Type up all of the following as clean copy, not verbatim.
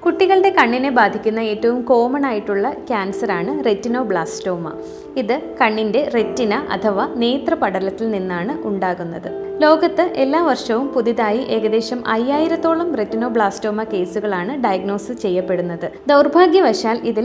കുട്ടികളുടെ കണ്ണിനെ ബാധിക്കുന്ന ഏറ്റവും കോമൺ ആയിട്ടുള്ള ക്യാൻസറാണ് റെറ്റിനോബ്ലാസ്റ്റോമ. ഇത് കണ്ണിൻ്റെ റെറ്റിന അഥവാ നേത്രപടലത്തിൽ നിന്നാണ് ഉണ്ടാകുന്നത്. ലോകത്ത് എല്ലാ വർഷവും പുതിയതായി ഏകദേശം 5000-ഓളം റെറ്റിനോബ്ലാസ്റ്റോമ കേസുകളാണ് ഡയഗ്നോസ് ചെയ്യപ്പെടുന്നത്. ദൗർഭാഗ്യവശാൽ ഇതിൽ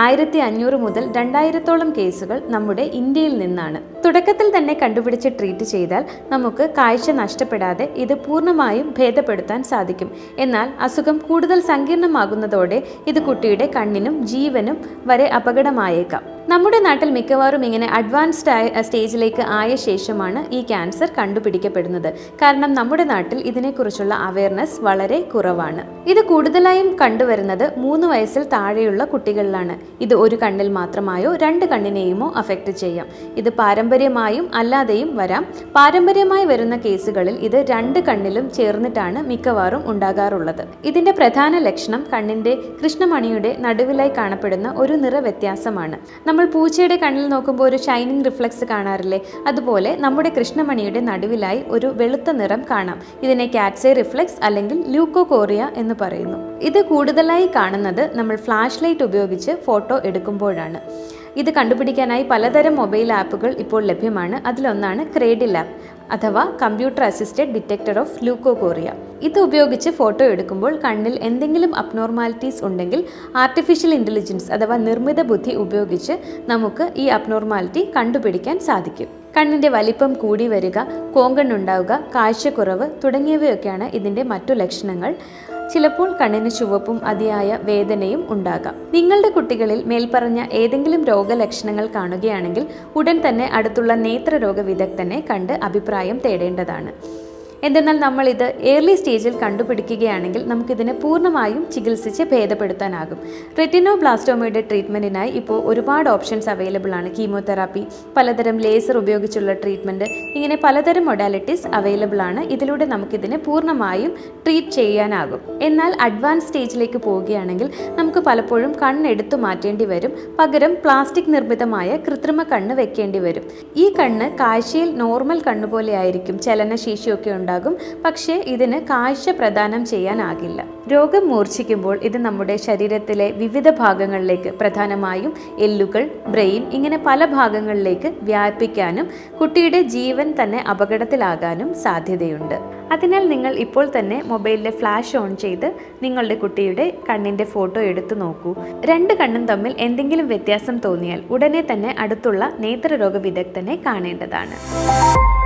1500 മുതൽ 2000-ഓളം കേസുകൾ നമ്മുടെ ഇന്ത്യയിൽ നിന്നാണ്. തുടക്കത്തിൽ തന്നെ കണ്ടുപിടിച്ച് ട്രീറ്റ് ചെയ്താൽ നമുക്ക് കാഴ്ച നഷ്ടപ്പെടാതെ ഇത് പൂർണ്ണമായും ഭേദപ്പെടുത്താൻ സാധിക്കും. എന്നാൽ അസുഖം കൂടുതൽ സങ്കീർണമാകുന്നതോടെ ഇത് കുട്ടിയുടെ കണ്ണിനും ജീവനും വരെ അപകടമായേക്കാം. നമ്മുടെ നാട്ടിൽ മിക്കവാറും ഇങ്ങനെ അഡ്വാൻസ്ഡ് സ്റ്റേജിലേക്ക് ആയ ശേഷമാണ് ഈ ക്യാൻസർ കണ്ടുപിടിക്കപ്പെടുന്നത്. കാരണം നമ്മുടെ നാട്ടിൽ ഇതിനെക്കുറിച്ചുള്ള അവയർനെസ് വളരെ കുറവാണ്. ഇത് കൂടുതലായും കണ്ടുവരുന്നത് 3 വയസ്സിൽ താഴെയുള്ള കുട്ടികളിലാണ്. ഇത് ഒരു കണ്ണിൽ മാത്രമായോ 2 കണ്ണിനെയുമോ അഫക്റ്റ് ചെയ്യാം. ഇത് പാരമ്പര്യമായും അല്ലാതെയും വരാം. പാരമ്പര്യമായി വരുന്ന കേസുകളിൽ ഇത് 2 കണ്ണിലും ചേർന്നിട്ടാണ് മിക്കവാറും ഉണ്ടാകാറുള്ളത്. ഇതിന്റെ പ്രധാന ലക്ഷണം കണ്ണിന്റെ കൃഷ്ണമണിയുടെ നടുവിലായി കാണപ്പെടുന്ന ഒരു നിറവ്യത്യാസമാണ്. നമ്മൾ പൂച്ചയുടെ കണ്ണിൽ നോക്കുമ്പോൾ ഒരു ഷൈനിങ് റിഫ്ലക്സ് കാണാറില്ലേ? അതുപോലെ നമ്മുടെ കൃഷ്ണമണിയുടെ നടുവിലായി ഒരു വെളുത്ത നിറം കാണാം. ഇതിനെ കാറ്റ്സ് ഐ റിഫ്ലക്സ് അല്ലെങ്കിൽ ല്യൂക്കോകോറിയ എന്ന് പറയുന്നു. ഇത് കൂടുതലായി കാണുന്നത് നമ്മൾ ഫ്ലാഷ് ലൈറ്റ് ഉപയോഗിച്ച് ഫോട്ടോ എടുക്കുമ്പോഴാണ്. ഇത് കണ്ടുപിടിക്കാനായി പലതരം മൊബൈൽ ആപ്പുകൾ ഇപ്പോൾ ലഭ്യമാണ്. അതിലൊന്നാണ് ക്രേഡിൽ ആപ്പ് അഥവാ computer assisted detector of leukocoria. ഇത് ഉപയോഗിച്ച് ഫോട്ടോ എടുക്കുമ്പോൾ കണ്ണിൽ എന്തെങ്കിലും അബ്നോർമാലിറ്റീസ് ഉണ്ടെങ്കിൽ ആർട്ടിഫിഷ്യൽ ഇൻ്റലിജൻസ് അഥവാ നിർമ്മിത ബുദ്ധി ഉപയോഗിച്ച് നമുക്ക് ഈ അബ്നോർമാലിറ്റി കണ്ടുപിടിക്കാൻ സാധിക്കും. കണ്ണിൻ്റെ വലിപ്പം കൂടി വരിക, കോങ്കണ്ണുണ്ടാവുക, കാഴ്ചക്കുറവ് തുടങ്ങിയവയൊക്കെയാണ് ഇതിൻ്റെ മറ്റു ലക്ഷണങ്ങൾ. ചിലപ്പോൾ കണ്ണിന് ചുവപ്പും അതിയായ വേദനയും ഉണ്ടാകാം. നിങ്ങളുടെ കുട്ടികളിൽ മേൽപ്പറഞ്ഞ ഏതെങ്കിലും രോഗലക്ഷണങ്ങൾ കാണുകയാണെങ്കിൽ ഉടൻ തന്നെ അടുത്തുള്ള നേത്രരോഗ വിദഗ്ധനെ കണ്ട് അഭിപ്രായം തേടേണ്ടതാണ്. എന്തെന്നാൽ നമ്മളിത് ഏർലി സ്റ്റേജിൽ കണ്ടുപിടിക്കുകയാണെങ്കിൽ നമുക്കിതിനെ പൂർണ്ണമായും ചികിത്സിച്ച് ഭേദപ്പെടുത്താനാകും. റെറ്റിനോബ്ലാസ്റ്റോമയുടെ ട്രീറ്റ്മെൻറ്റിനായി ഇപ്പോൾ ഒരുപാട് ഓപ്ഷൻസ് അവൈലബിൾ ആണ്. കീമോതെറാപ്പി, പലതരം ലേസർ ഉപയോഗിച്ചുള്ള ട്രീറ്റ്മെൻറ്റ്, ഇങ്ങനെ പലതരം മൊഡാലിറ്റീസ് അവൈലബിൾ ആണ്. ഇതിലൂടെ നമുക്കിതിനെ പൂർണ്ണമായും ട്രീറ്റ് ചെയ്യാനാകും. എന്നാൽ അഡ്വാൻസ് സ്റ്റേജിലേക്ക് പോവുകയാണെങ്കിൽ നമുക്ക് പലപ്പോഴും കണ്ണെടുത്തു മാറ്റേണ്ടി വരും. പകരം പ്ലാസ്റ്റിക് നിർമ്മിതമായ കൃത്രിമ കണ്ണ് വെക്കേണ്ടി വരും. ഈ കണ്ണ് കാഴ്ചയിൽ നോർമൽ കണ്ണുപോലെ ആയിരിക്കും, ചലനശേഷിയൊക്കെ ഉണ്ടാകും. പക്ഷേ ഇതിന് കാഴ്ച പ്രദാനം ചെയ്യാനാകില്ല. രോഗം മൂർച്ഛിക്കുമ്പോൾ ഇത് നമ്മുടെ ശരീരത്തിലെ വിവിധ ഭാഗങ്ങളിലേക്ക്, പ്രധാനമായും എല്ലുകൾ, ബ്രെയിൻ, ഇങ്ങനെ പല ഭാഗങ്ങളിലേക്ക് വ്യാപിക്കാനും കുട്ടിയുടെ ജീവൻ തന്നെ അപകടത്തിലാകാനും സാധ്യതയുണ്ട്. അതിനാൽ നിങ്ങൾ ഇപ്പോൾ തന്നെ മൊബൈലിലെ ഫ്ലാഷ് ഓൺ ചെയ്ത് നിങ്ങളുടെ കുട്ടിയുടെ കണ്ണിൻ്റെ ഫോട്ടോ എടുത്തു നോക്കൂ. 2 കണ്ണും തമ്മിൽ എന്തെങ്കിലും വ്യത്യാസം തോന്നിയാൽ ഉടനെ തന്നെ അടുത്തുള്ള നേത്രരോഗ വിദഗ്ധനെ കാണേണ്ടതാണ്.